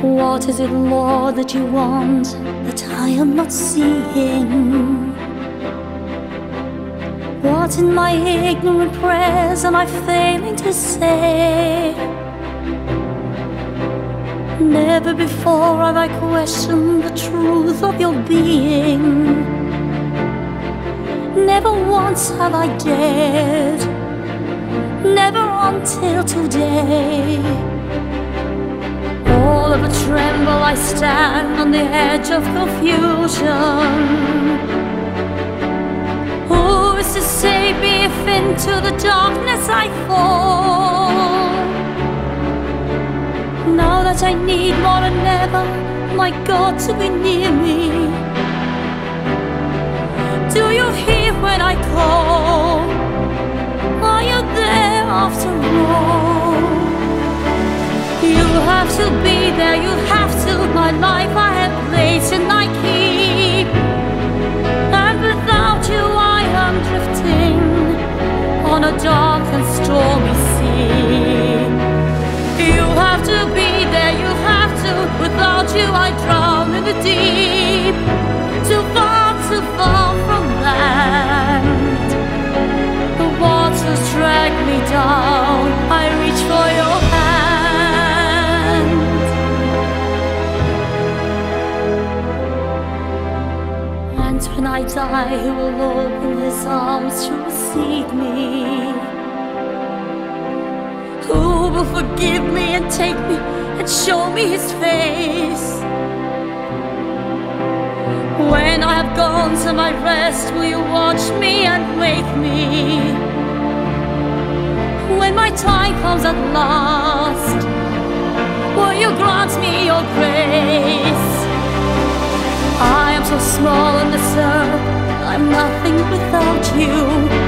What is it, Lord, that you want that I am not seeing? What in my ignorant prayers am I failing to say? Never before have I questioned the truth of your being. Never once have I dared, never until today. All of a tremble I stand on the edge of confusion. Who is to save me if into the darkness I fall? Now that I need more than ever, my God, to be near me. Do you hear when I call? Are you there after all? You have to be there, you have to. My life I have placed and I keep. And without you I am drifting on a dark and stormy sea. You have to be there, you have to. Without you I drown in the deep. Too far from land. The waters drag me down, I reach for your hand. And when I die, he will open his arms to receive me. Who will forgive me and take me and show me his face? When I have gone to my rest, will you watch me and wake me? When my time comes at last, will you grant me your grace? I am so small on this earth, I'm nothing without you.